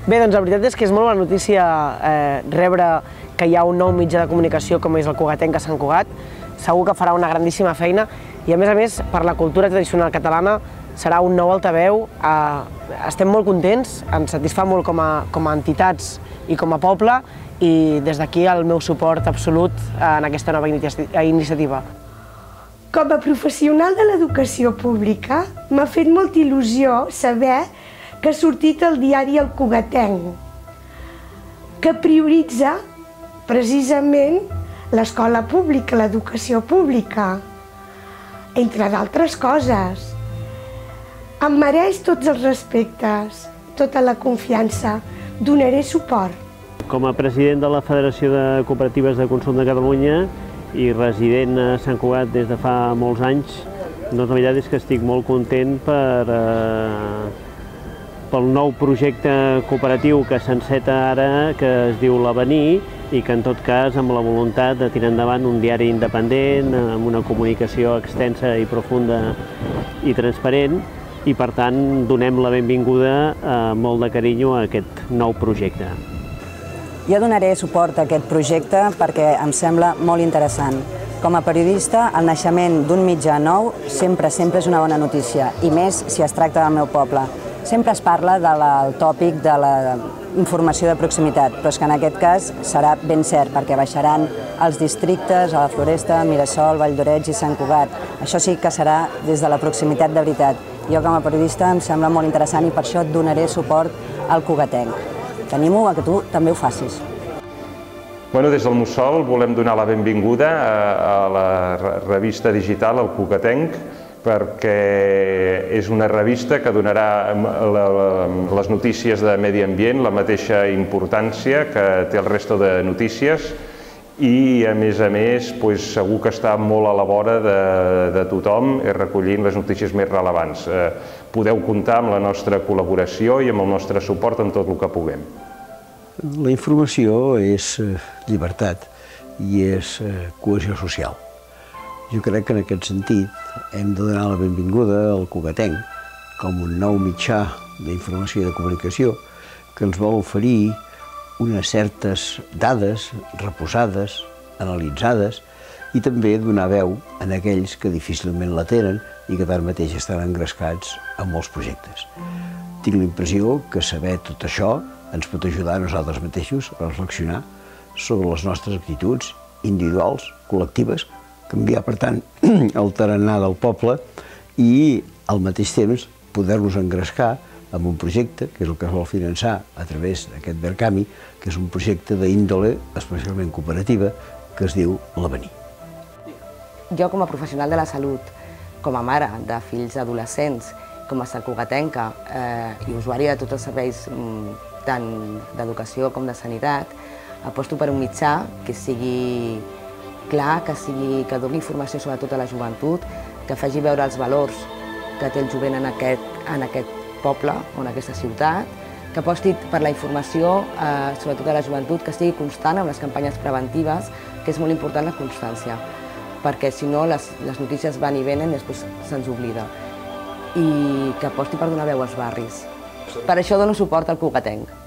Bé, doncs la veritat és que és molt bona notícia rebre que hi ha un nou mitjà de comunicació com és el Cugatenc a Sant Cugat. Segur que farà una grandíssima feina i, a més, per la cultura tradicional catalana serà un nou altaveu. Estem molt contents, ens satisfà molt com a entitats i com a poble i des d'aquí el meu suport absolut en aquesta nova iniciativa. Com a professional de l'educació pública m'ha fet molta il·lusió saber que ha sortit el diari El Cugatenc, que prioritza precisament l'escola pública, l'educació pública, entre d'altres coses. Em mereix tots els respectes, tota la confiança, donaré suport. Com a president de la Federació de Cooperatives de Consum de Catalunya i resident a Sant Cugat des de fa molts anys, doncs la veritat és que estic molt content pel nou projecte cooperatiu que s'enceta ara, que es diu l'Avenir, i que en tot cas amb la voluntat de tirar endavant un diari independent, amb una comunicació extensa i profunda i transparent, i per tant donem la benvinguda amb molt de carinyo a aquest nou projecte. Jo donaré suport a aquest projecte perquè em sembla molt interessant. Com a periodista, el naixement d'un mitjà nou sempre és una bona notícia, i més si es tracta del meu poble. Sempre es parla del tòpic de la informació de proximitat, però és que en aquest cas serà ben cert, perquè baixaran els districtes, a la Floresta, Mirasol, Valldoreix i Sant Cugat. Això sí que serà des de la proximitat de veritat. Jo com a periodista em sembla molt interessant i per això donaré suport al Cugatenc. T'animo a que tu també ho facis. Des del Mussol volem donar la benvinguda a la revista digital El Cugatenc, perquè és una revista que donarà les notícies de medi ambient la mateixa importància que té el resto de notícies i, a més, segur que està molt a la vora de tothom recollint les notícies més rellevants. Podeu comptar amb la nostra col·laboració i amb el nostre suport en tot el que puguem. La informació és llibertat i és cohesió social. Jo crec que en aquest sentit hem de donar la benvinguda al Cugatenc com un nou mitjà d'informació i de comunicació que ens vol oferir unes certes dades reposades, analitzades i també donar veu a aquells que difícilment la tenen i que tanmateix estan engrescats en molts projectes. Tinc la impressió que saber tot això ens pot ajudar a nosaltres mateixos a reflexionar sobre les nostres actituds individuals, col·lectives, canviar, per tant, el tarannà del poble i, al mateix temps, poder-nos engrescar amb un projecte, que és el que es vol finançar a través d'aquest Verkami, que és un projecte d'índole especialment cooperativa, que es diu l'Avenir. Jo, com a professional de la salut, com a mare de fills adolescents, com a santcugatenca i usuària de tots els serveis tant d'educació com de sanitat, aposto per un mitjà que sigui clar, que doni informació sobretot a la joventut, que faci veure els valors que té el jovent en aquest poble o en aquesta ciutat, que aposti per la informació, sobretot a la joventut, que estigui constant amb les campanyes preventives, que és molt important la constància, perquè si no les notícies van i venen i després se'ns oblida. I que aposti per donar veu als barris. Per això dono suport al Cugatenc.